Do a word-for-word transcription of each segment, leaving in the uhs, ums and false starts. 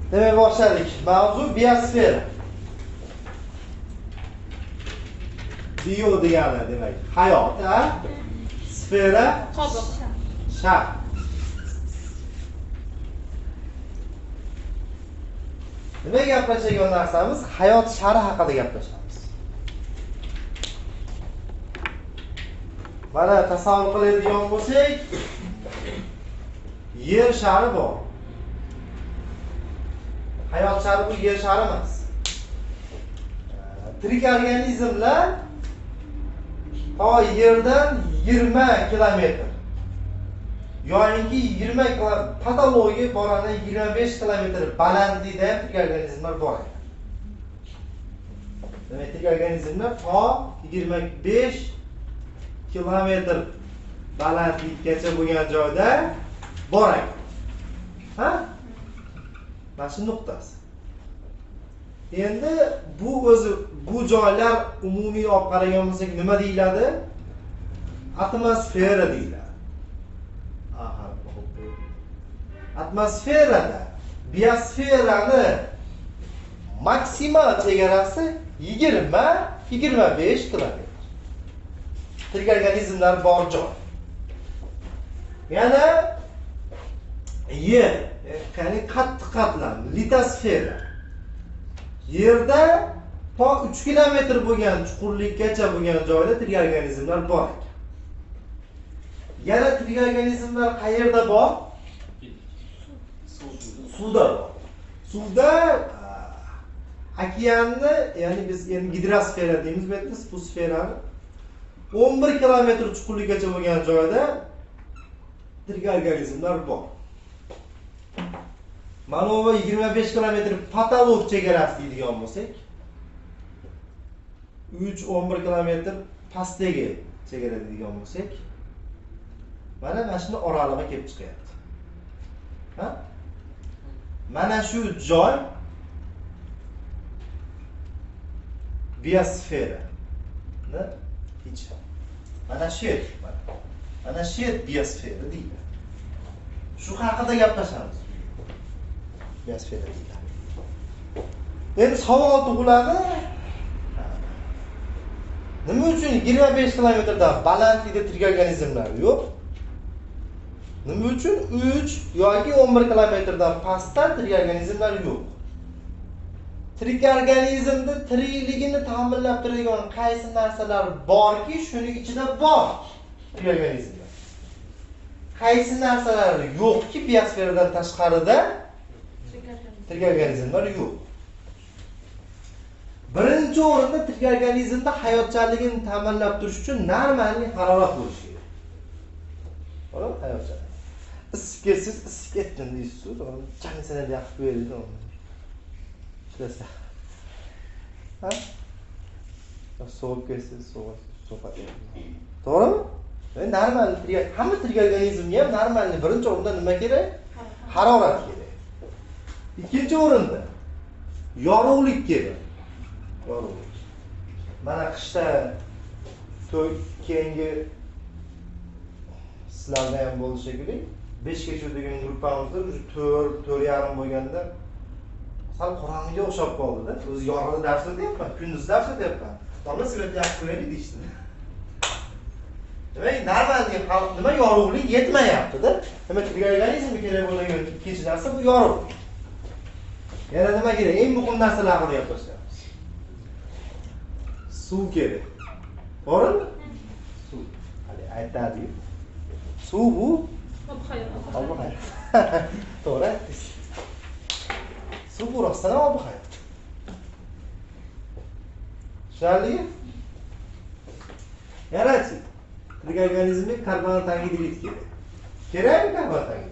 Demek başladık. Mavzu biosfera. Bio degani demek hayot, ha? Sfera shar. Nima gaplashadigan narsamiz hayot shari haqida gaplashamiz. Mana tasavvur qiladigan bo'lsak, yer shari bor. Hayot shari bu yer shari emas. Tirik organizmlar to yerdan yigirma kilometr yoki yigirma patologiya borani yigirma besh kilometr balandlikda tirik organizmlar bor. Demak, tirik organizmlar to yigirma besh kilometr balandlikgacha bo'lgan joyda bor ekan. Ha? Mana shu nuqtasi. Endi bu o'zi bu joylar umumiy olib qaragan bo'lsak nima deyiladi? Atmosfera deyiladi. Aha, atmosferada biosferani maksimal chegarasi yigirma yigirma besh kilometr. Tirik organizmlar bor joy. Yana yer, ya'ni qattiq qatlam, litosfera. Yerda to uch kilometr bo'lgan chuqurlikgacha bo'lgan joyda tirik organizmlar bor ekan. Yana tirik organizmlar qayerda bor? Suvda bor. Suvda okeanni, ya'ni biz endi gidrosfera deymiz, bu yerda bu sferani o'n bir kilometr chuqurlikgacha bo'lgan joyda tirik organizmlar bor. Mana bu yigirma besh kilometr patolog chegarasi deydigan bo'lsak, uch o'n bir kilometr pastdagi chegara deydigan bo'lsak, mana mana shuni oralig'iga kelib chiqyapti. Ha? Mana shu joy biosfera. Ne? Hiç. Mana shu yer, mana shu yer biosfera deydi. Shu haqida gaplashamiz. Biosfera deyiladi. Endi savol tug'iladi. Nima uchun yigirma besh kilometrdan balandlikda tirik organizmlar yo'q? Nima uchun uch yoki o'n bir kilometrdan pastda tirik organizmlar yo'q? Tirik organizmda tirikligini ta'minlab turadigan qaysi narsalar borki, shuning ichida bor tirik organizmlar. Qaysi narsalar yo'qki, biosferadan tashqarida tirik organizmlar yo'q. Birinchi o'rinda tirik organizmda hayotchanligini ta'minlab turish uchun normalniy harorat bo'lishi kerak. To'g'ri, hayotchanlik. Isib kelsiz, isib ketdim deysiz, to'g'ri, chanisini yoqib qo'yadi. Shunday. Ha? Sovuq kelsiz, sovuq, sovuq. To'g'rimi? Endi normal tirik, hamma tirik organizmga ham normalniy birinchi o'rinda nima kerak? Harorat kerak. Ikkinchi o'rinda yorug'lik kerak. Yorug'lik. Mana qishda to'y keyingi sizlarda ham bo'ldi shekilli. besh gacha degan gruppamizda to'rt, to'rt yarim bo'lganda sal qorong'iga o'xshab qoldi-da. O'zi yorug'da dars o'tyapman, kunduz dars o'tyapman. Tomda svet yoqib qo'yaylik deyishdi. Demak, normalniy nima yorug'lik yetmayapti-da. Nima tirik organizmga kerak bo'lgan ikkinchi narsa bu yorug'lik. Yana nima kerak? Eng muhim narsalar haqida gaplashamiz. Suv kerak. To'g'rimi? Suv. Hali aytadi. Suv bu ob-hayot. Ob-hayot. To'g'ri. Suv bu rostdan ham ob-hayot. Tushunarlimi? Yarachi. Tirik organizmga karbonat angidrid kerak. Kerakmi karbonat angidrid?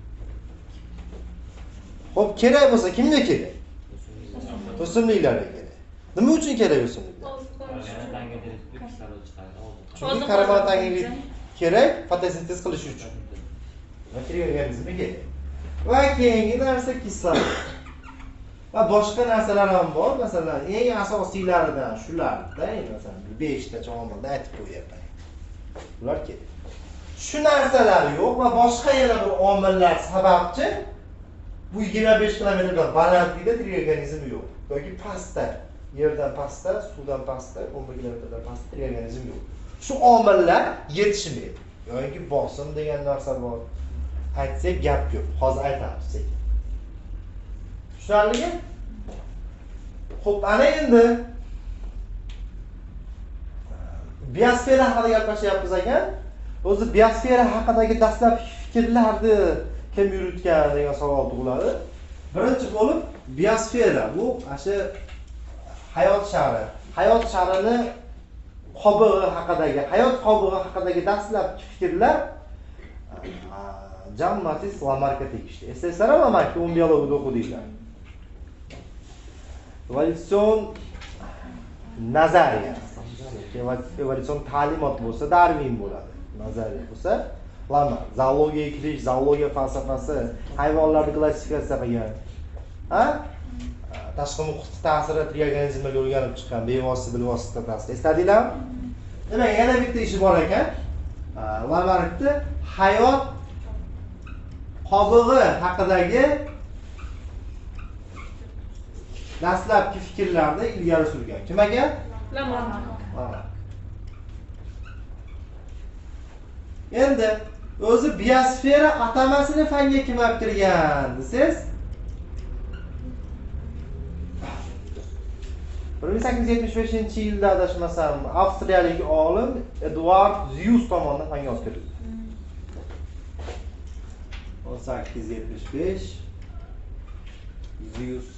Xo'p, kerak bo'lsa kimga kerak? O'simliklarga kerak. Nima uchun kerak o'simliklar? Chunki karbonat angidrid kerak fotosintez qilish uchun. Va tirik organizmga kerak. Va keyingi narsa kislorod. Va boshqa narsalar ham bor. Masalan, eng asosiylaridan shularda, masalan, besh ta omilni aytib qo'yapman. Ular kerak. Shu narsalar yo'q va boshqa yana bir omillar sababchi bu yigirma besh kilometrdan balandlikda tirik organizm yo'q. Yoki pastda, yerdan pastda, suvdan pastda, o'n bir kilometrdan pastda tirik organizm yo'q. Shu omillar yetishmaydi. Yoki bosim degan narsa bor. Aytsak gap yo'q. Hozir aytamiz sekin. Tushunarlimi? Xo'p, ana endi biosfera haqida gaplashyapmiz ekan. O'zi biosfera haqidagi dastlabki fikrlarni kim yuritgan degan savol tug'iladi. Birinchi bo'lib biosfera bu o'sha hayot shari. Hayot sharini qobig'i haqidagi, hayot qobig'i haqidagi dastlabki fikrlar Jean Baptiste Lamarckga tegishli. Eslaysizlar, Lamarck o'n biologiyada o'qidinglar. Evolyusion nazariya. Evolyusion ta'limot bo'lsa Darwin bo'ladi. Nazariya bo'lsa Lamarck. Zoologiya kirish, zoologiya falsafasi, hayvonlarni klassifikatsiya qilgan. Ha? Tashqi muhit ta'siri tirik organizmlarga o'rganib chiqqan bevosita bilvosita ta'sir. Esladinglarmi? Demak, yana bitta ishi bor ekan. Lamarckda hayot qobig'i haqidagi dastlabki fikrlarni ilgari surgan. Kim ekan? Lamarck. Endi o'zi biosfera atamasini fanga kim olib kirgan desiz? bir ming sakkiz yuz yetmish beshinchi yilda adashmasam avstriyalik olim Edward Ziyus tomonidan fanga olib kirildi. o'n sakkiz yuz yetmish besh Ziyus.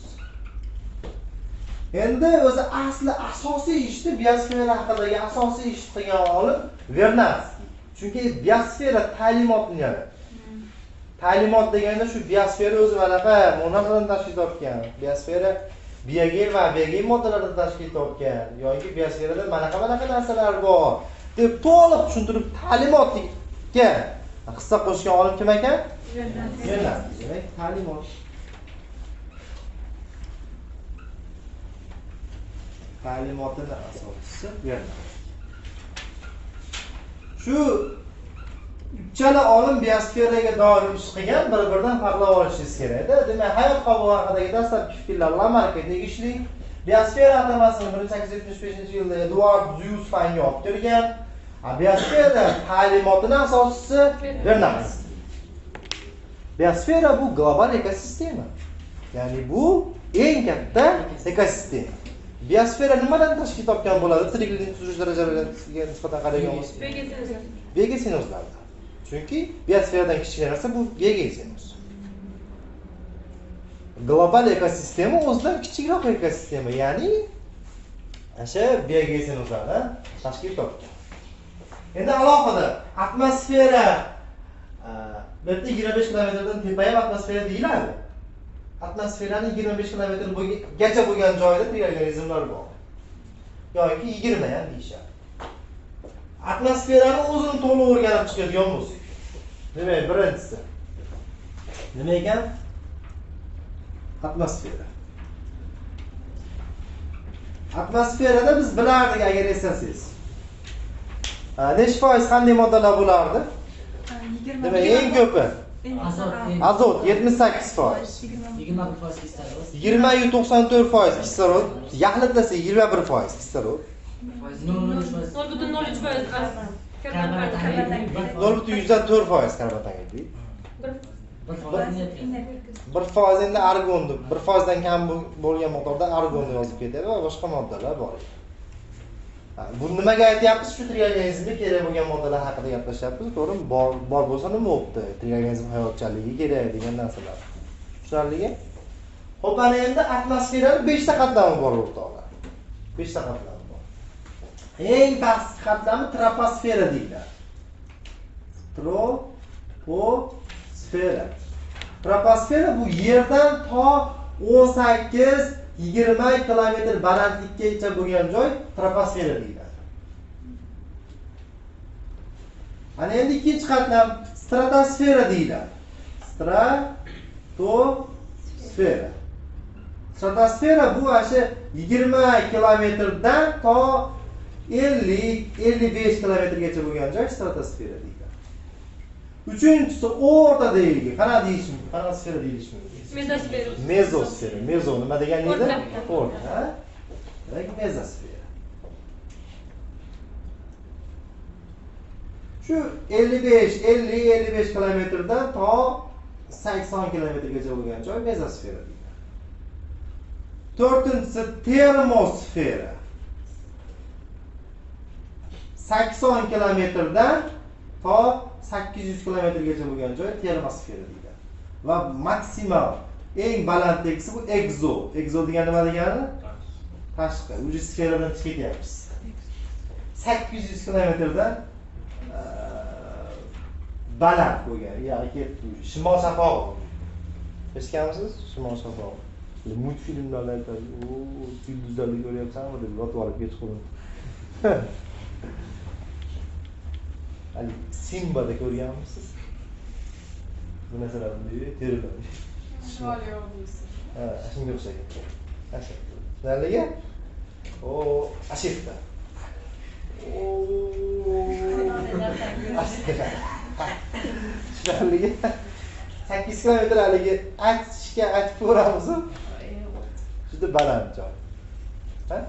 Endi o'zi asli asosiy ishni biosfera haqidagi asosiy ish qilgan olim Vernadsky. Chunki biosfera ta'limotni yaratdi. Ta'limot deganda shu biosfera o'zi manaqa monolardan tashkil topgan. Biosfera biogel va biogel moddalardan tashkil topgan. Yoki biosferada manaqa manaqa narsalar bor deb to'liq tushuntirib ta'limotga hissa qo'shgan olim kim ekan? Vernadsky. Demak, ta'limot. Ta'limotning asoschisi Vernadsky. Shu uchala olim biosferaga doir ish qilgan, bir-biridan farqlab olishingiz kerak-da. Demak, hayot qobig'i haqidagi dastlabki fikrlar Lamarckga tegishli. Biosfera atamasini bir ming sakkiz yuz yetmish beshinchi yilda Edward Ziyus fanga olib kirgan. Biosfera ta'limotining asoschisi Vernadsky. Biosfera bu global ekosistema. Ya'ni bu eng katta ekosistema. Biosfera nimadan tashkil topgan bo'ladi? Tiriklikning tuzish darajalariga nisbatan qaragan bo'lsa, biogeno'zlardan. Chunki biosferadan kichik narsa bu biogenoz. Global ekosistema o'zidan kichikroq ekosistema, ya'ni o'sha biogenozlardan tashkil topgan. Endi alohida atmosfera bu yerda yigirma besh kilometrdan tepaga atmosfera deyiladi. Atmosferaning yigirma besh kilometrgacha bo'lgan joyda tirik organizmlar bor. Yoki yigirma ham deyishadi. Atmosferani o'zini to'liq o'rganib chiqadigan bo'lsak. Demak, birinchisi nima ekan? Atmosfera. Atmosferada biz bilardik agar eslasangiz. Necha foiz qanday moddalar bo'lardi? Demak, eng ko'pi Azot. azot yetmish sakkiz foiz. yigirma bir foiz kislorod. yigirma to'qson to'rt foiz kislorod. Yaxlitlasa yigirma bir foiz kislorod. nol butun nol uch foiz nol butun yuzdan to'rt foiz karbon angidrid. bir foiz endi argonni, bir foizdan kam bo'lgan miqdorda argonni yozib ketadi va boshqa moddalar bor. Bu nimaga aytyapmiz? Shu tirik organizmga kerak bo'lgan moddalar haqida gaplashyapmiz. To'g'rimi? Bor bor bo'lsa nima bo'libdi? Tirik organizm hayotchanligi kerak degan narsalar. Tushunarlimi? Xo'p, ana endi atmosferaning besh ta qatlami bor o'rtoqlar. besh ta qatlami bor. Eng pastki qatlami troposfera deyiladi. Troposfera. Troposfera bu yerdan to o'n sakkiz yigirma kilometr balandlikgacha bo'lgan joy troposfera deyiladi. Ana endi ikkinchi qatlam stratosfera deyiladi. Stratosfera. Stratosfera bu o'sha yigirma kilometrdan to ellik ellik besh kilometrgacha bo'lgan joy stratosfera deyiladi. Uchinchisi o'rtadagi, qana deyish mumkin? Qana sfera deyish mumkin? Mezosfera. Mezosfera. Mezo nima degani edi? O'rta. O'rta, ha? Demak, mezosfera. Shu ellik besh, ellik, ellik besh kilometrdan to sakson kilometrgacha bo'lgan joy mezosfera deydi. To'rtinchisi termosfera. sakson kilometrdan to sakkiz yuz kilometrgacha bo'lgan joy termosfera deydi. Va maksimal eng balandlisi bu egzo. Egzo degani nima degani? Tashqi. Uji sferadan chiqib ketyapmiz. sakkiz yuz kilometrdan baland bo'lgan, ya'ni shimol shafog'i. Eshitganmisiz? Shimol shafog'i. Multfilmlarda aytadi, "O, yulduzlarni ko'ryapsanmi?" deb yotib olib kechqurun. Ali Simbada ko'rganmisiz? Bu narsalarni teriladi. Shimoliy obro'si. Ha, shunga o'xshagan. Asha. Shunaliga? O, ashifda. O. Shunaliga sakkiz kilometr haligi aytishga aytib ko'ramiz. Juda baland joy. Ha?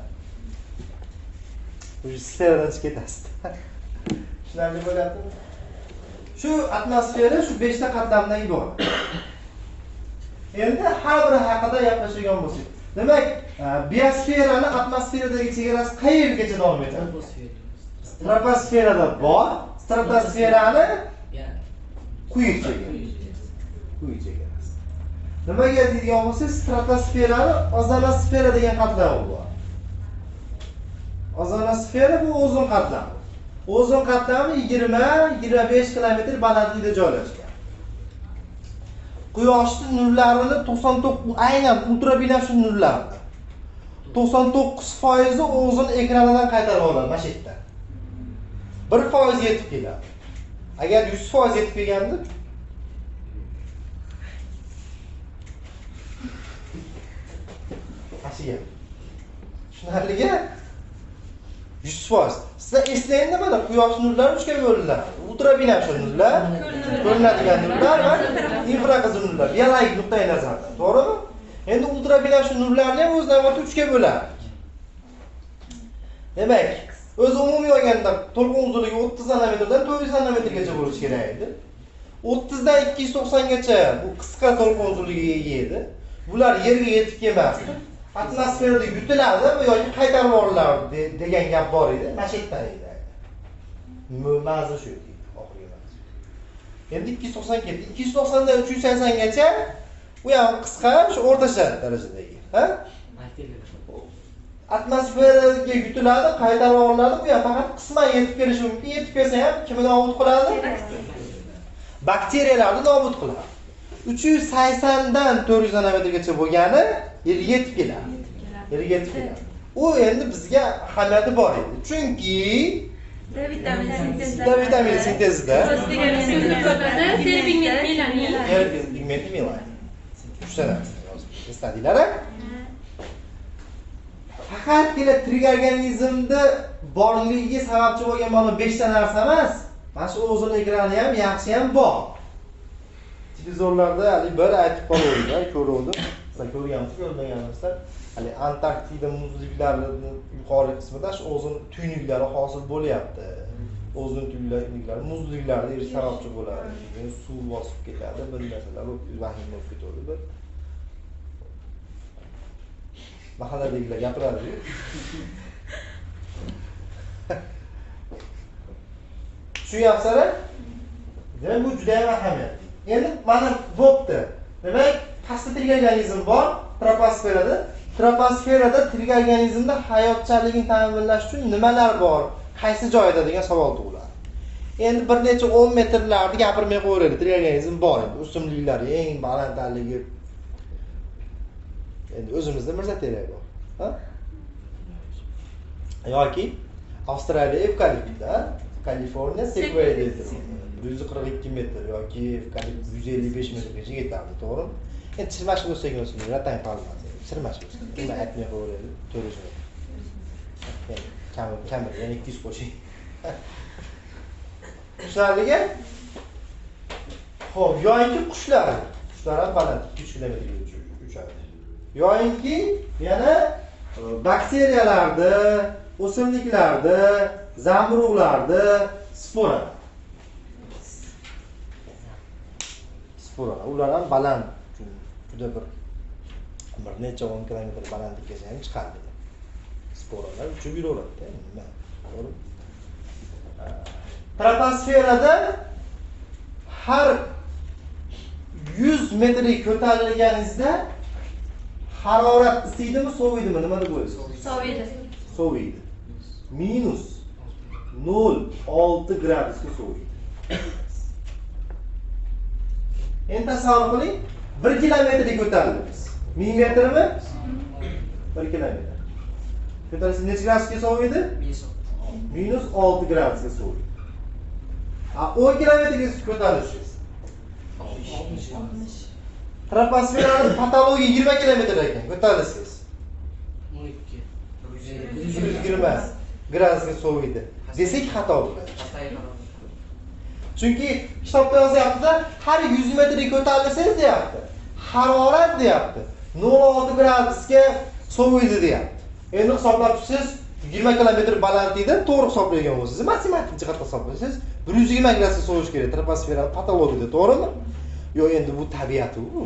Bu sferadan chiqib ketasiz. Tushunarli bo'lyaptimi? Shu atmosfera shu besh ta qatlamdan iborat. Endi har biri haqida gaplashadigan bo'lsak, demak, biosferani atmosferadagi chegarasi qayergacha davom etadi? Troposferada bor, stratosferani quyi chegarasi. Quyi chegarasi. Nimaga deydigan bo'lsak, stratosferani ozonosfera degan qatlami bor. Ozonosfera bu ozon qatlami. Ozon qatlami yigirma yigirma besh kilometr balandlikda joylashgan. Quyoshning nurlarini to'qson to'qqiz aynan ultrabinafsha nurlarni to'qson to'qqiz foiz ozon ekranidan qaytarib oladi mana shu yerda. bir foiz yetib keladi. Agar yuz foiz yetib kelganda ashiga. Tushunarligi? yuz foiz. Sizlar eslayinda mana quyosh nurlari uchga bo'linadi. Ultrabinafsha nurlar, ko'rinadigan nurlar va infraqizil nurlar, biologik nuqtai nazardan. To'g'rimi? Endi ultrabinafsha nurlarni ham o'z navbatida uchga bo'ladi. Demak, o'zi umumiy olganda to'lqin uzunligi o'ttiz nanometrdan to'rt yuz nanometrgacha bo'lishi kerak edi. o'ttiz dan ikki yuz to'qson gacha bu qisqa to'lqin uzunligiga ega edi. Bular yerga yetib kelmasdi. Atmosferada yutiladi va yoki qaytarib yuboriladi degan gap bor edi. Mana shu yerda edi. Ma'nosi shu edi, oxirgi ma'nosi. Endi ikki yuz to'qson ketdi. ikki yuz to'qson dan uch yuz sakson gacha u ham qisqa, shu o'rtacha darajadagi, ha? Atmosferaga yutiladi, qaytarib yuboriladi. Bu ham faqat qisman yetib kelishi mumkin. Yetib kelsa ham kimni nobud qiladi? Bakteriyalarni nobud qiladi. uch yuz sakson dan to'rt yuz nanometrgacha bo'lgani yerga yetib keladi. Yerga yetib keladi. U endi bizga ahamiyati bor edi. Chunki D vitamini sintezida. D vitamini sintezida. Teri pigment melanin. Teri pigment melanin. Tushunarli. Esladinglar? Faqatgina tirik organizmda borligiga sababchi bo'lgan mana besh ta narsa emas. Mana shu ozon ekrani ham yaxshi ham bor. Televizorlarda hali bir aytib qoluvdi, ko'ruvdim. Sizlar ko'rganmisiz, ko'rmaganmisizlar? Hali Antarktida muzliklarining yuqori qismida shu ozon tuynuklari hosil bo'lyapti. Ozon tuynuklari muzliklarda erish sababchi bo'ladi. Keyin suv bosib ketadi, bir narsalar vahim bo'lib ketadi. Bir mahalladagilar gapiradi. Tushunyapsizlar? Demak, bu juda ham ahamiyatli. Endi mana bo'pti. Demak, pastda tirik organizm bor, troposferada. Troposferada tirik organizmda hayotchaligini ta'minlash uchun nimalar bor? Qaysi joyda degan savol tug'iladi. Endi bir necha o'n metrlarni gapirmay qo'yaylik. Tirik organizm bor edi. O'simliklari eng balandligi. Endi o'zimizda mirzaterak bor, ha? Yoki Avstraliya evkaliptda, Kaliforniya sequoia deydi. bir yuz qirq ikki metr yoki evkalipt yuz ellik besh metrgacha yetadi, to'g'rimi? Endi chirmash bo'lsak o'zim ratang qolmadi. Chirmash bo'lsa, nima aytmay qo'yaylik, to'rt yuz metr. Kam kamida, ya'ni ikki yuz qo'shing. Tushunarligi? Xo'p, yoyinki qushlar. Qushlar ham baland ikki uch kilometrga uchadi. Yoyinki yana bakteriyalarni, o'simliklarni, zamburug'larni spora. Spora. Ular ham baland. Juda bir bir necha o'n kilometr balandlikka ham chiqadi. Sporalar uchib yuraveradi. Nima? To'g'ri. Troposferada har yuz metrga ko'tarilganingizda harorat isiydimi, soviydimi, nima deb o'ylaysiz? Soviydi. Soviydi. Minus nol olti gradusga soviydi. Endi tasavvur qiling, bir kilometrga ko'tarilamiz. ming metrmi? bir kilometr. Ko'tarilsa necha gradusga soviydi? minus olti gradusga soviydi. Ha, o'n kilometrga ko'tarilishingiz. Troposferaning patologiya yigirma kilometr ekan, ko'tarilsangiz. o'n ikki. yuz yigirma gradusga soviydi. Desak xato bo'ladi. Chunki kitobda yozyapti-da, har yuz metrga ko'tarilsangiz deyapti. Harorat deyapti. nol olti gradusga soviydi deyapti. Endi hisoblab chiqsangiz yigirma kilometr balandlikda to'g'ri hisoblagan bo'lsangiz, matematik jihatdan hisoblasangiz bir yuz yigirma gradusga sovish kerak troposferaning patologiyada, to'g'rimi? Yo'q, endi bu tabiati u.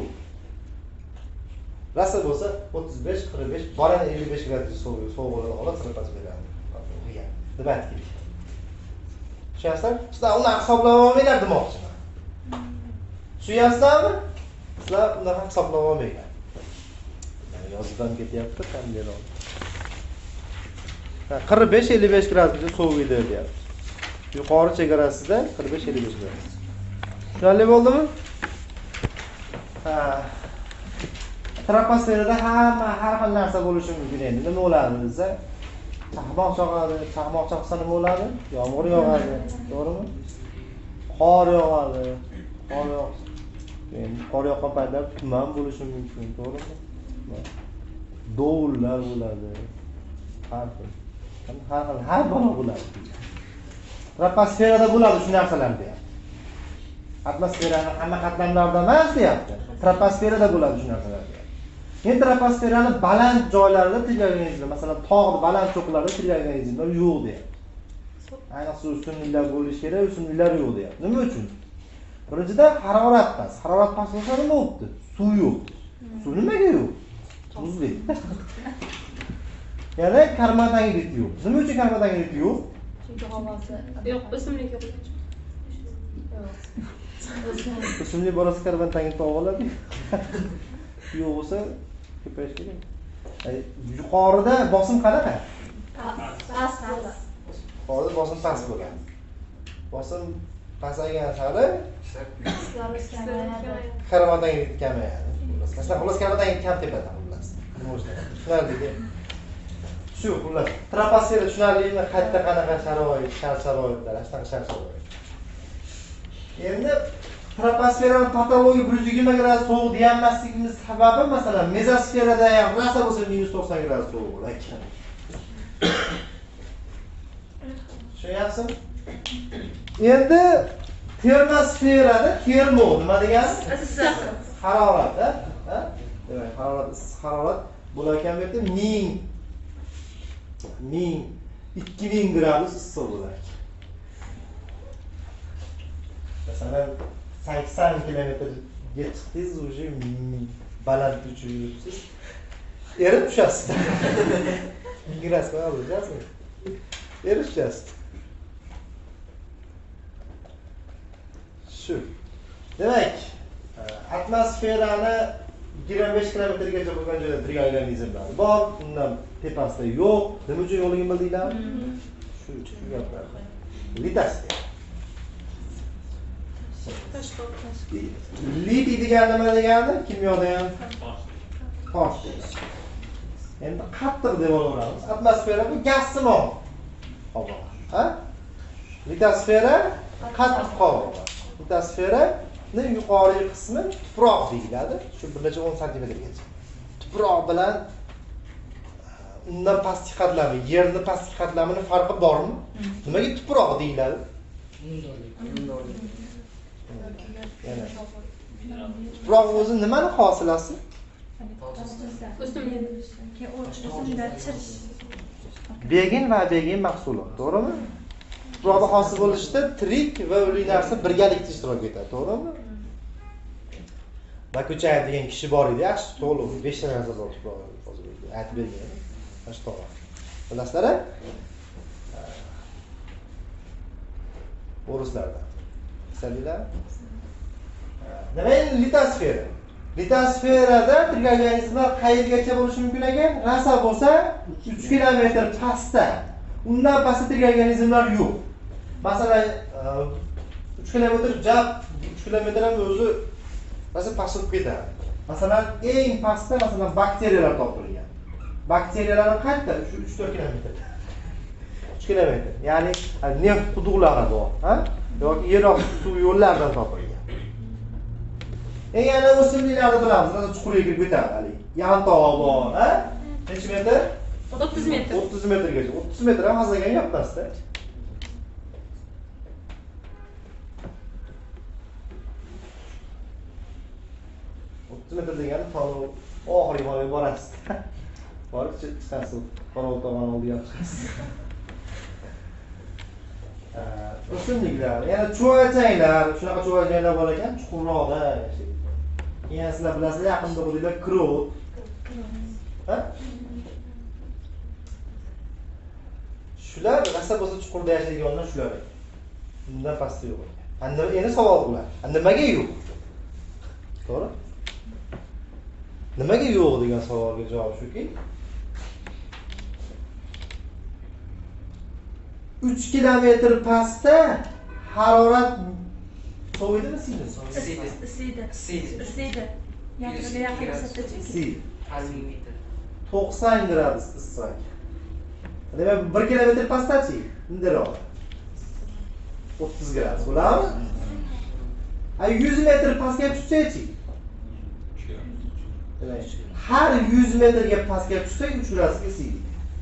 Rasa bo'lsa o'ttiz besh qirq besh, borani ellik besh gradusga soviy, sovuqligini olib troposferani. Nima aytdik? Tushunyapsizlar? Sizlar uni hisoblab olmanglar demoqchiman. Tushunyapsizlarmi? Sizlar uni hisoblab olmanglar. Yozibdan ketyapti, qanday bo'ldi? qirq besh ellik besh gradusga soviydi deyapti. Yuqori chegarasida qirq besh ellik besh gradus. Tushunarli bo'ldimi? Ha. Troposferada hamma har xil narsa bo'lishi mumkin endi. Nima bo'ladi desa, chaqmoq chaqadi, chaqmoq chaqsa nima bo'ladi? Yomg'ir yog'adi, to'g'rimi? Qor yog'adi, qor yog'sa. Endi qor yoqqan paytda tuman bo'lishi mumkin, to'g'rimi? Dovullar bo'ladi. Har xil. Har xil har balo bo'ladi. Troposferada bo'ladi shu narsalar deyapti. Atmosferaning hamma qatlamlarida emas deyapti. Troposferada bo'ladi shu narsalar deyapti. Endi troposferaning baland joylarida tillaganingizda, masalan, tog' baland cho'qqilarda tillaganingizda yo'q deyapti. Ayniqsa o'simliklar bo'lishi kerak, o'simliklar yo'q deyapti. Nima uchun? Birinchidan harorat past. Harorat past bo'lsa nima bo'libdi? Suv yo'q. Suv nimaga yo'q? Tuzli. Yana karbonhidrat yo'q. Nima uchun karbonhidrat yo'q? Chunki havosi yo'q, o'simlik yo'q. O'simlik borasi karbonhidrat oladi. Yo'q bo'lsa ko'payish kerak. Yuqorida bosim qanaqa? Past. Yuqorida bosim past bo'ladi. Bosim pasaygan sari karbonhidrat kamayadi. Masalan, xullas karbonhidrat kam tepadan xullas. Nima bo'lsa, tushunarliki. Shu xullas. Troposfera tushunarlimi? Qayerda qanaqa sharoit, shart sharoitlar, shunaqa shart sharoit. Endi troposferaning patologiya bir yuz yigirma gradus sovuq deyanmasligimiz sababi masalan mezosferada ham rasa bo'lsa minus to'qson gradus sovuq bo'ladi. Tushunyapsizmi? Endi termosferada termo nima degani? Issiq. Harorat, ha? Demak, harorat, issiq harorat bo'larkan bu yerda ming ming ikki ming gradus issiq bo'ladi. Masalan, sakson kilometrga chiqdingiz, уже baland uchib yuribsiz. Erib tushasiz. Migrasiya olasiz. Erib tushasiz. Shu. Demak, atmosferani yigirma besh kilometrgacha bo'lgan joyda triangalizmlar bor, undan tepasida yo'q. Nima uchun yo'qligini bildinglarmi? Shu shu gaplar. Litosfer. Litiy degani nima degani? Kimyoda ham tosh degani. Endi qattiq deb olaveramiz. Atmosfera bu gazsimon havo. Ha? Litosfera qattiq havo. Litosferaning yuqori qismi tuproq deyiladi. Shu bir necha o'n santimetrgacha. Tuproq bilan undan pastki qatlami, yerni pastki qatlamini farqi bormi? Nimaga tuproq deyiladi? Yana. Biroq o'zi nimani hosilasi? O'simlik. Begin va begin mahsulot, to'g'rimi? Tuproqda hosil bo'lishda tirik va o'lik narsa birgalikda ishtirok etadi, to'g'rimi? Makuchayev degan kishi bor edi, yaxshi to'g'ri, besh ta narsa bor tuproqda hozir aytib bergan. Mana shu to'g'ri. Bilasizlar-a? O'rislarda. Bilasizlar? Nima endi litosfera? Litosferada tirik organizmlar qayergacha bo'lishi mumkin ekan? Rasa bo'lsa uch kilometr pastda. Undan pastda tirik organizmlar yo'q. Masalan, uch kilometr jab, uch kilometr ham o'zi rasa pastga ketadi. Masalan, eng pastda masalan bakteriyalar topilgan. Bakteriyalarning qayerda? Shu uch to'rt kilometr. uch kilometr. Ya'ni neft quduqlari bor, ha? Yoki yer osti suv yo'llaridan topilgan. Eng yana o'simliklarni bilamiz, mana chuqurga kirib ketadi hali. Yantog'i bor, ha? Necha metr? o'ttiz metr. o'ttiz metrgacha. o'ttiz metr ham hazagan yapmasda. o'ttiz metr degani tog'ning oxirgi boriga borasiz. Borib chiqasiz, qorov tomon oldiga chiqasiz. O'simliklar, yana chuvalchanglar, shunaqa chuvalchanglar bor ekan, chuqurroqda yashaydi. Keyin sizlar bilasizlar, yaqinda bo'lganlar krot. Ha? Shular rasa bo'lsa chuqurda yashaydiganlar shular ekan. Bundan pastda yo'q ekan. Endi endi savol qilar. Nimaga yo'q? To'g'ri? Nimaga yo'q degan savolga javob shuki, uch kilometr pastda harorat sovuydimi, isidimi? Isiydi. Isiydi. Isiydi. Isiydi. Yaqinga yaqin isitdi. Isiydi. Termometr. to'qson gradus issiq. Demak, bir kilometr pastdachi, indiroq. o'ttiz gradus bo'ladimi? Ay yuz metr pastga tushsa-chi? Demak, har yuz metrga pastga tushsa uch gradusga isiydi.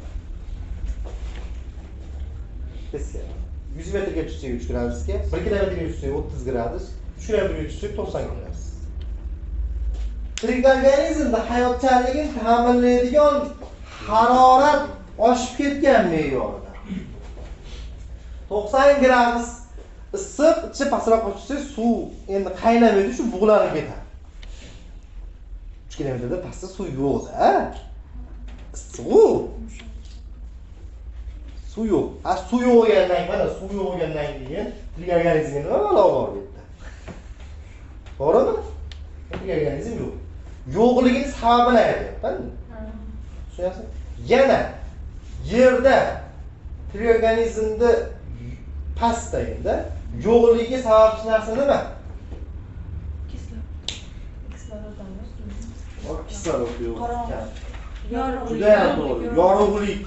Pastga. yuz metrga tushsa uch gradusga, bir kilometrga tushsa o'ttiz gradus, uch kilometrga tushsa to'qson gradus. Tirik organizmda hayotchanligini ta'minlaydigan harorat oshib ketgan me'yorida. to'qson gradus issiq, ichi pastroq tushsa suv endi qaynamaydi, shu bug'lanib ketadi. uch kilometrda pastda suv yo'q-da. Suv. Suv yo'q. Ha, suv yo'q bo'lgandan mana suv yo'q bo'lgandan keyin tirik organizmga nima balo bor bu yerda? To'g'rimi? Tirik organizm yo'q. Yo'qligini sababini aytyapman. Tushunyapsizmi? Yana yerda tirik organizmda pastda endi yo'qligi sababchi narsa nima? Kislorod yo'q. Juda ham to'g'ri. Yorug'lik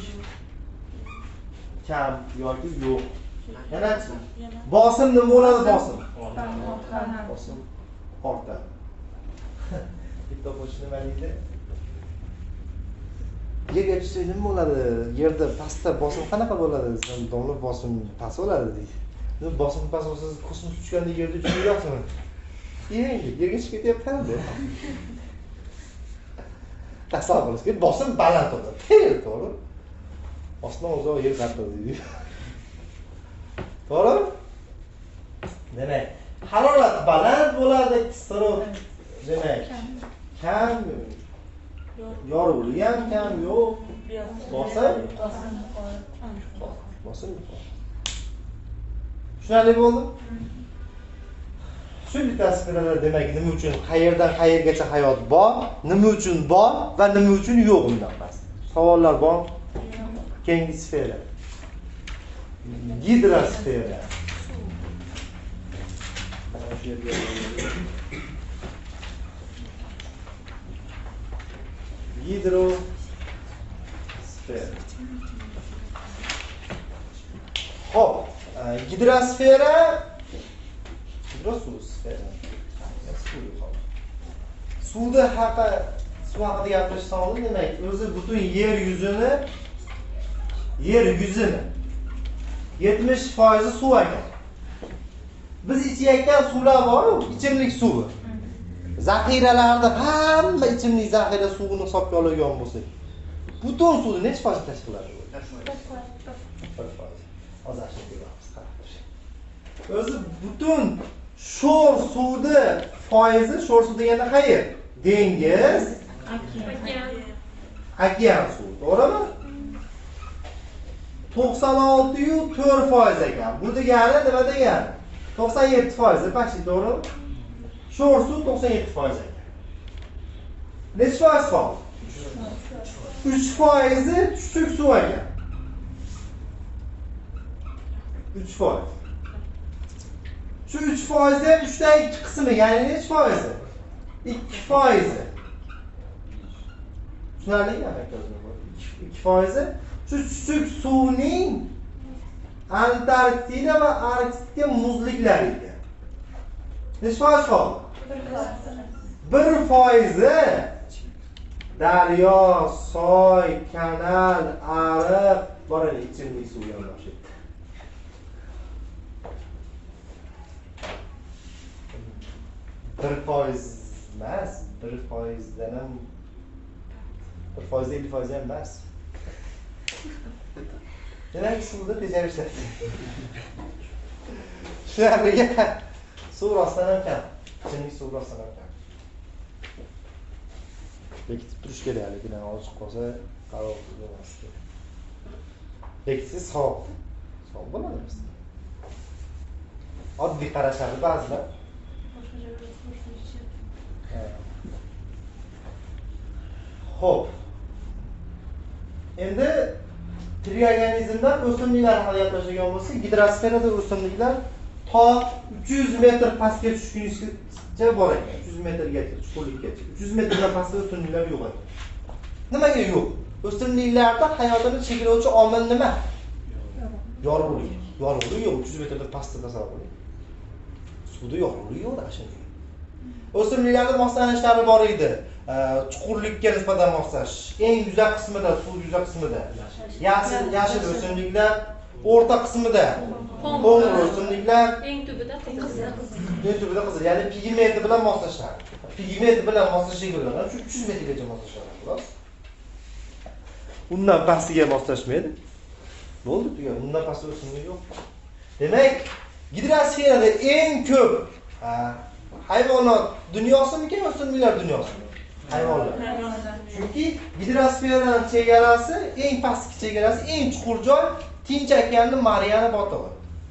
kam yoki yo'q. Yana bosim nima bo'ladi bosim? Bosim ortadi. Bitta qo'shni nima deydi? Yerga tushsa nima bo'ladi? Yerda pastda bosim qanaqa bo'ladi? Domla bosim past bo'ladi deydi. Nima bosim past bo'lsa, kosmos tushgandek yerda tushmayapsizmi? Endi yerga chiqib ketyapman-da. Tasavvur qilishga bosim baland bo'ladi. To'g'ri. Osmon o'zi yer qattiq deydi. To'g'ri? Demak, harorat baland bo'ladi, kislorod demak kam, yorug'lik ham kam yo'q. Bosim bosim tushunarli bo'ldi? Shu litosferalar demak nima uchun, qayerdan qayergacha hayot bor, nima uchun bor va nima uchun yo'q undan past. Savollar bor? Keyingi sfera. Gidrosfera. Gidrosfera. Hop, gidrosfera Hidrosfera. Suvda haqa, suv haqida gapirishsam, demak, o'zi butun yer yuzini yer yuzini yetmish foizi suv ekan. Biz ichayotgan suvlar bor-ku, ichimlik suvi. Zaxiralarda hamma ichimlik zaxira suvini hisobga oladigan bo'lsak, butun suvni necha foiz tashkil qiladi? bir foiz. Hozir shuni ko'ramiz, qarab turing. O'zi butun sho'r suvni foizi, sho'r suv deganda qayer? Dengiz, okean suvi, to'g'rimi? to'qson olti nuqta to'rt foiz ekan. Bu degani nima degani? to'qson yetti foiz, почти to'g'rimi? Sho'r suv to'qson yetti foiz ekan. Necha foiz qoldi? uch foizi chuchuk suv ekan. uch foiz. Shu uch foizdan uchdan ikki qismi, ya'ni necha foizi? ikki foizi. Tushunarlimi akazlar? ikki foizi shu chuchuk suvning Antarktida va Arktika muzliklariga. Necha foiz qoldi? bir foizi daryo, soy, kanal, ariq, boradi ichimlik suv yondoshib. bir foiz emas, bir foizdan ham bir foiz ellik foiz ham emas. Demak, suvda tejarishlar. Shularga suv rostdan ham kam. Ichimlik suv rostdan ham kam. Bekitib turish kerak, lekin ochiq qolsa qaror bo'lmas kerak. Bekitsiz sovuq. Sovuq bo'ladi biz. Oddiy qarashadi ba'zilar. Xo'p. Endi tirik organizmlar o'simliklar haqida gaplashadigan bo'lsak, gidrosferada o'simliklar to uch yuz metr pastga tushguncha bor ekan. uch yuz metrgacha, chuqurlikgacha. uch yuz metrdan pastda o'simliklar yo'q ekan. Nimaga yo'q? O'simliklarda hayotini cheklovchi omil nima? Yorug'lik. Yorug'lik yo'q. uch yuz metrdan pastda tasavvur qiling. Suvda yorug'lik yo'q shunday. O'simliklarda moslashishlari bor edi. Chuqurlikka nisbatan moslash. Eng yuzaq qismida, suv yuzaq qismida. Yashil, yashil o'simliklar, o'rta qismida qo'ng'ir o'simliklar, Eng tubida qizil. eng tubida qizil, ya'ni pigmenti bilan moslashadi. Pigment bilan moslashga bo'ladi. Shu uch yuz metrgacha moslashadi, xolos. Undan pastiga moslashmaydi. Bo'ldi, tugadi. Undan pastda o'simlik yo'q. Demak, gidrosferada eng ko'p hayvonot dunyosimikan, o'simliklar dunyosimi? Hayvonlar. Chunki gidrosferaning chegarasi, eng pastki chegarasi, eng chuqur joy Tinch okeanning Mariana botig'i.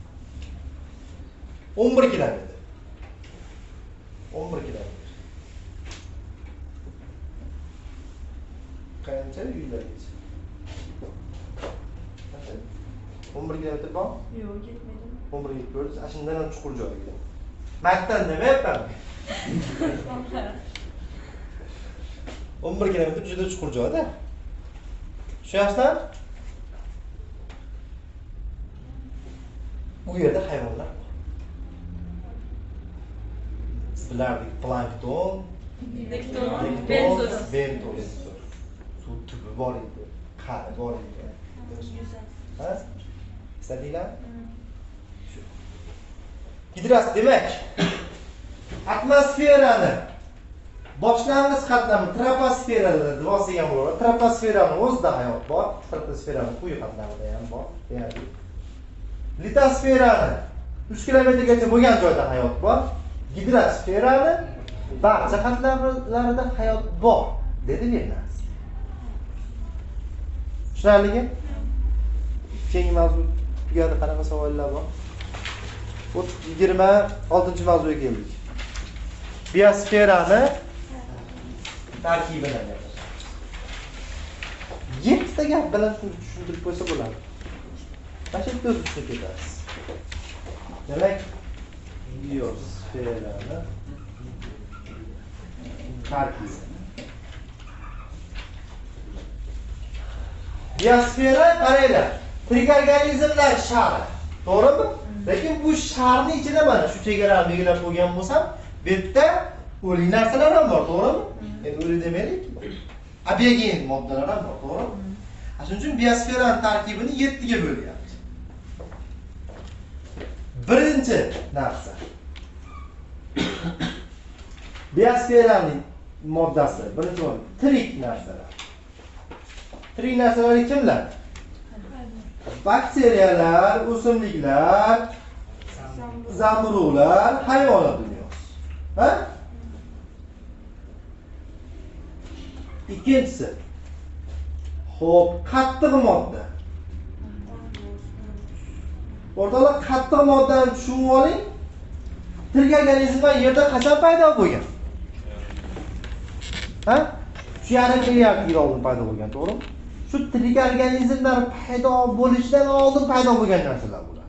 o'n bir kilometr. o'n bir kilometr. Qancha yuzlargacha? o'n bir kilometr bor? Yo'q, ketmaydi. o'n bir yetib ko'rdingiz, shundan ham chuqur joy ekan. Maktan demayapman. o'n bir kilometr juda chuqur joyda. Tushunyapsizlar? Bu yerda hayvonlar bor. Siz bilardik, plankton, Nekton, bentos, bentos. bentos. Suv tubi bor edi, qari bor edi. Ha? Esladinglar? Shu. Gidros demak, atmosferani boshlang'ich qatlami troposferada rivojlangan bo'ladi. Troposferaning o'zida hayot bor, stratosferaning quyi qatlamida ham bor, deyarli. Litosferani uch kilometrgacha bo'lgan joyda hayot bor. Gidrosferani barcha qatlamlarida hayot bor, dedi Lenars. Tushunarlimi? Keyingi mavzu tugadi, qanaqa savollar bor? yigirma oltinchi mavzuga keldik. Biosferani tarkibidan gaplashamiz. yettita gap bilan tushuntirib qo'ysa bo'ladi. Mana shu yerda o'zib ketasiz. Demak, biosferani tarkibi. Biosfera qaranglar, tirik organizmlar shari. To'g'rimi? Lekin bu sharning ichida mana shu chegarani belgilab qo'ygan bo'lsam, bu yerda o'lik narsalar ham bor, to'g'rimi? Endi o'lik demaylik. Abiogen moddalar ham bor, to'g'rimi? Shuning uchun biosferaning tarkibini yetti ga bo'lyapti. Birinchi ikkinchi narsa. Biosferaning moddasi, birinchi o'rin, tirik narsalar. Tirik narsalar kimlar? Bakteriyalar, o'simliklar, zamiruvlar, hayvonot dunyosi. Ha? Ikkinchisi. Xo'p, qattiq modda. O'rtada qattiq moddani tushunib oling. Tirik organizmlar yerda qachon paydo bo'lgan? Ha? Shu yarim milliard yil oldin paydo bo'lgan, to'g'rimi? Shu tirik organizmlar paydo bo'lishidan oldin paydo bo'lgan narsalar bular.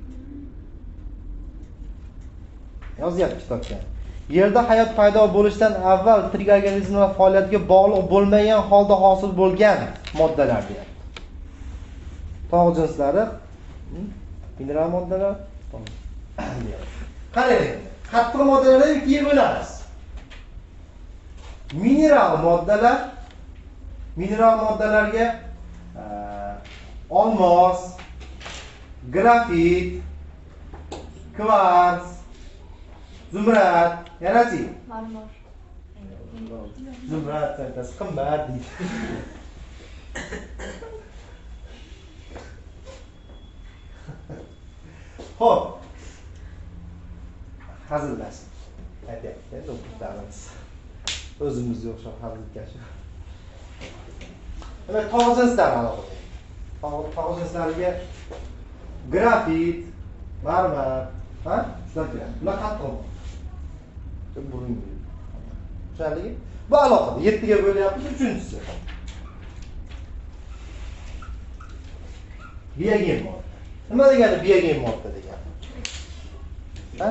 Yozyapti kitobda. Yerda hayot paydo bo'lishidan avval tirik organizmlar faoliyatiga bog'liq bo'lmagan holda hosil bo'lgan moddalar deyapti. Tog' jinslari, mineral moddalar, qarang, qattiq moddalarni ikkiga bo'lamiz. Mineral moddalar, mineral moddalarga olmos, grafit, kvarts, zumrad, yana-chi? Marmor. Zumrad, sentasi qimmat deydi. Xo'p. Hazillashing. Aytyapti, doktorlarimiz. O'zimizga o'xshab hazilkashi. Demak, tog' jinslari aloqada. Tog' tog' jinslariga grafit, marmar, ha? Shular kiradi. Bular qattiq. Burun. Tushunarligi? Bu aloqada yettiga bo'lyapmiz, uchinchisi. Biogen modda. Nima degani biogen modda degani? Ha?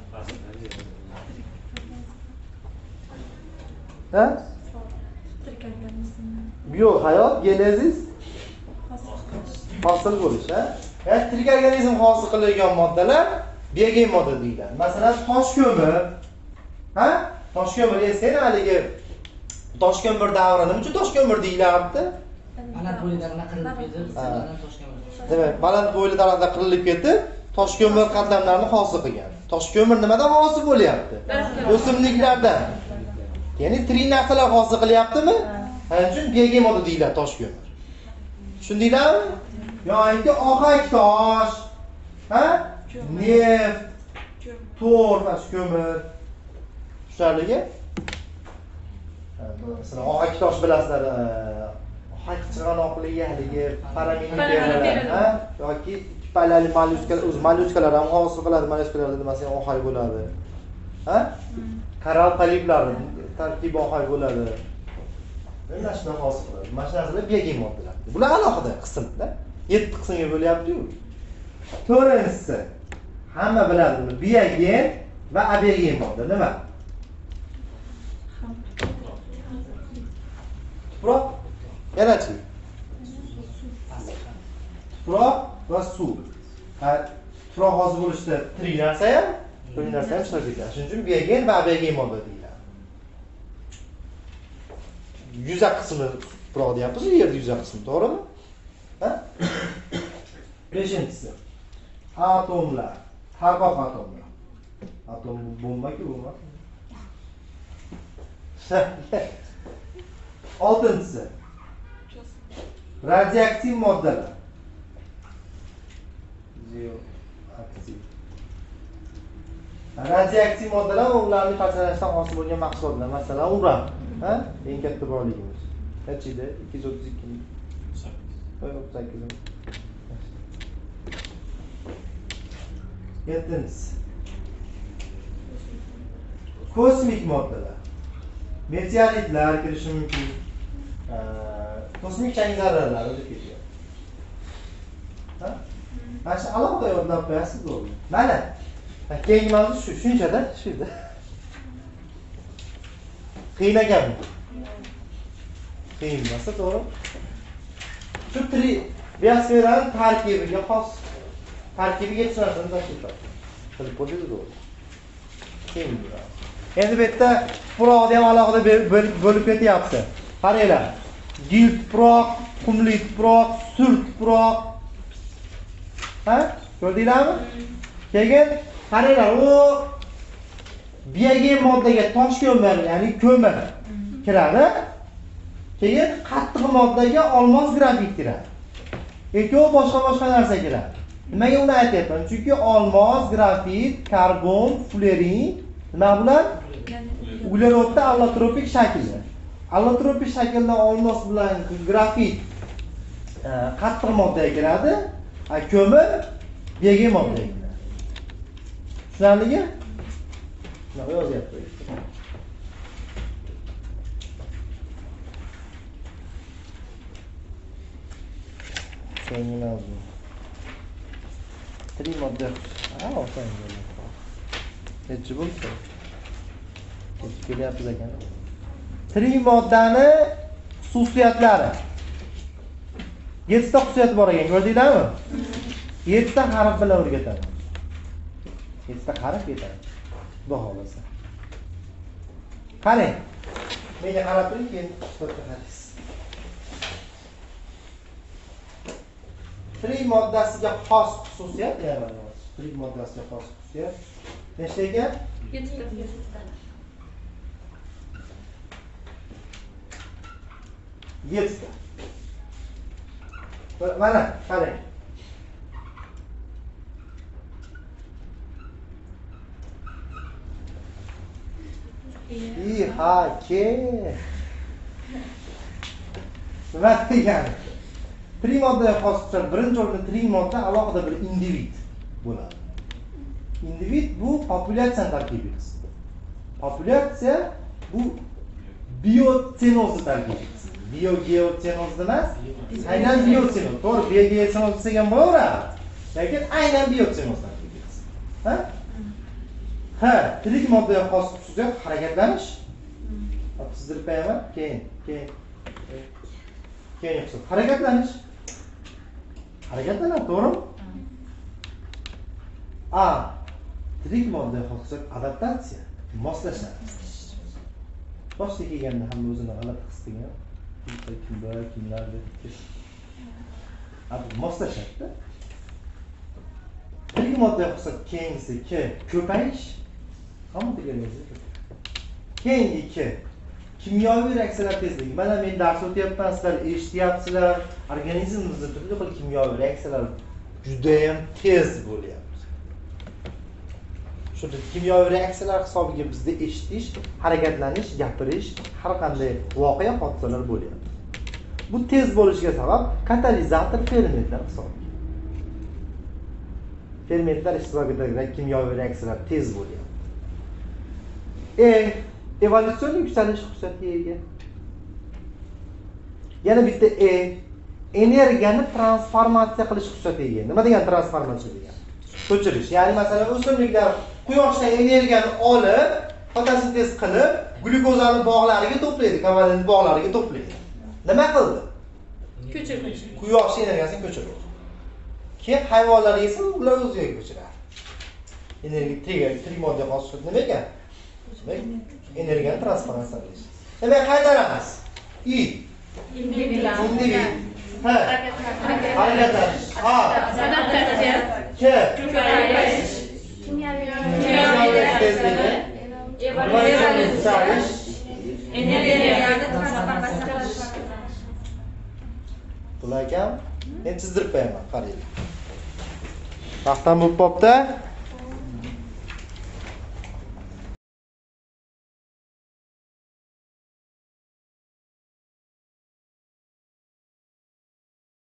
Ha? Tirik organizm. Bio hayot, genezis, hosil bo'lish, ha? Yani tirik organizm hosil qiladigan moddalar biogen modda deyiladi. Masalan, tosh ko'mir, ha? Tosh ko'mir esang, haligi tosh ko'mir davri nima uchun tosh ko'mir deyilardi? Baland bo'ylilarga qirilib ketib, ulardan tosh ko'mir. Demak, baland bo'yli daraxtlar qirilib ketib, tosh ko'mir qatlamlarini hosil qilgan. Tosh ko'mir nimadan hosil bo'lyapti? O'simliklardan. Ya'ni tirik narsalar hosil qilyaptimi? Shuning uchun biogen modda deyiladi tosh ko'mir. Tushundinglarmi? Yoki ohak tosh, ha? Neft, to'r, tosh ko'mir. Tushunarligi? Masalan, ohak tosh bilasizlar, ohak chig'anoqligi haligi paraminiferalar, ha? Yoki ikki pallali mollyuskalar, o'z mollyuskalar ham hosil qiladi, mollyuskalar demasang ohak bo'ladi. Ha? Koral poliplar tarkibi ohak bo'ladi. Mana shunday hosil qiladi. Mana shu narsalar biogen moddalar. Bular alohida qismda. yetti qismga bo'lyapti-ku. To'rtinchisi hamma biladi buni. Biogen va abiogen modda nima? Tuproq, yana-chi? Tuproq va suv. Ha, tuproq hosil bo'lishda tirik narsa ham, tirik narsa ham ishtirok etadi. Shuning uchun biogen va abiogen modda deyiladi. Yuza qismi tuproq deyapmiz, yerda yuza qismi, to'g'rimi? Ha? Beshinchisi. Atomlar, tarqoq atomlar. Atom bomba-ku, bomba. Oltinchisi. Radioaktiv moddalar. Radioaktiv. Radioaktiv moddalar ularning parchalashdan hosil bo'lgan mahsulotlar, masalan, uran, ha? Eng katta boyligimiz. Qanchida? ikki yuz o'ttiz ikki ming. o'ttiz sakkiz ming. Yettinchisi. Kosmik moddalar. Meteoritlar kirishi mumkin. Kosmik chang zarralar o'tib ketadi. Ha? Mana shu alohida yodlab qo'yasiz bo'ldi. Mana. Keyingi mavzu shu, shunchada, shuda. Qiyin ekanmi? Qiyin emas, to'g'ri? Shu tirik biosferaning tarkibiga xos tarkibiga tushunarsiz tashkil etadi. Qilib qo'ydik to'g'ri. Qiyin bo'ladi. Endi bu yerda tuproqni ham alohida bo'lib ketyapti. Qaranglar. Gil tuproq, qumli tuproq, sur tuproq. Ha? Ko'rdinglarmi? Keyin qaranglar, u biyogen moddaga tosh ko'mir, ya'ni ko'mir kiradi. Keyin qattiq moddaga olmos grafit kiradi. Ikkovi boshqa-boshqa narsa kiradi. Nimaga uni aytyapman? Chunki olmos, grafit, karbon, fluorin nima bular? Uglerodda allotropik shaklda. Allotropik shaklda olmos bilan grafit qattiq moddaga kiradi, a ko'mir biyogen moddaga kiradi. Tushunarlimi? Nima yozyapti? So'nggi mavzu. Tri modda. Ha, oson bo'ladi. Nechi bo'lsa? Kelyapmiz ekan. Tri moddani xususiyatlari. yettita xususiyat bor ekan, ko'rdinglarmi? yettita harf bilan o'rgatadi. yettita harf yetadi. Xudo xolasa. Qarang. Menga qarab turing, keyin xususiyatga qaraysiz. Tri moddasiga xos xususiyat, ya'ni tri moddasiga xos xususiyat. Nechta ekan? yettita. yettita. Mana, qarang. I, ha, ke. Nima degani? Tri moddaga xos xususiyat, birinchi o'rinda tri modda alohida bir individ bo'ladi. Individ bu populyatsiya tarkibi qismi. Populyatsiya bu biotsenoz tarkibi qismi. Biogeotsenoz emas, aynan biotsenoz. To'g'ri, biogeotsenoz desak ham bo'laveradi. Lekin aynan biotsenoz tarkibi qismi. Ha? Ha, tirik moddaga xos xususiyat harakatlanish. Sizdirib qo'yaman, keyin, keyin. Keyin xususiyat harakatlanish. Harakatlanadi, to'g'rimi? A. Tirik moddaga xos xususiyat adaptatsiya, moslashadi. Boshqa kelganda hamma o'zini g'alati his qilgan. Kimlar, kimlar deb. Abi moslashadi. Tirik moddaga xos xususiyat keyingisi K. Ko'payish. Hamma deganingizda. Keyingi ikki. Kimyoviy reaksiyalar tezligi. Mana men dars o'tyapman, sizlar eshityapsizlar. Organizmimizda turli xil kimyoviy reaksiyalar juda ham tez bo'lyapti. Shunda kimyoviy reaksiyalar hisobiga bizda eshitish, harakatlanish, gapirish, har qanday voqea hodisalar bo'lyapti. Bu tez bo'lishiga sabab katalizator fermentlar hisobiga. Fermentlar ishtirokidagi kimyoviy reaksiyalar tez bo'lyapti. E evolyutsion yuksalish xususiyatiga ega. Yana bitta E energiyani transformatsiya qilish xususiyatiga ega. Nima degani transformatsiya degani? Ko'chirish. Ya'ni masalan o'simliklar quyoshdan energiyani olib, fotosintez qilib, glyukozani bog'lariga to'playdi, kovalent bog'lariga to'playdi. Nima qildi? Ko'chirdi. Quyosh energiyasini ko'chirdi. Keyin hayvonlar esa ular o'ziga ko'chiradi. Energiya triga, tri modda xos xususiyat nima ekan? Energiyani transformatsiya qilish. Demak, qaytaramiz. I. Individ. Individ. Ha. Harakatlanish. A. Adaptatsiya. K. Ko'payish. Kimyoviy tezligi. Evolyusion yuksalish. Energiyani transformatsiya qilish. Bular ham men chizdirib qo'yaman, qaranglar. Vaqtim bo'lib qopti.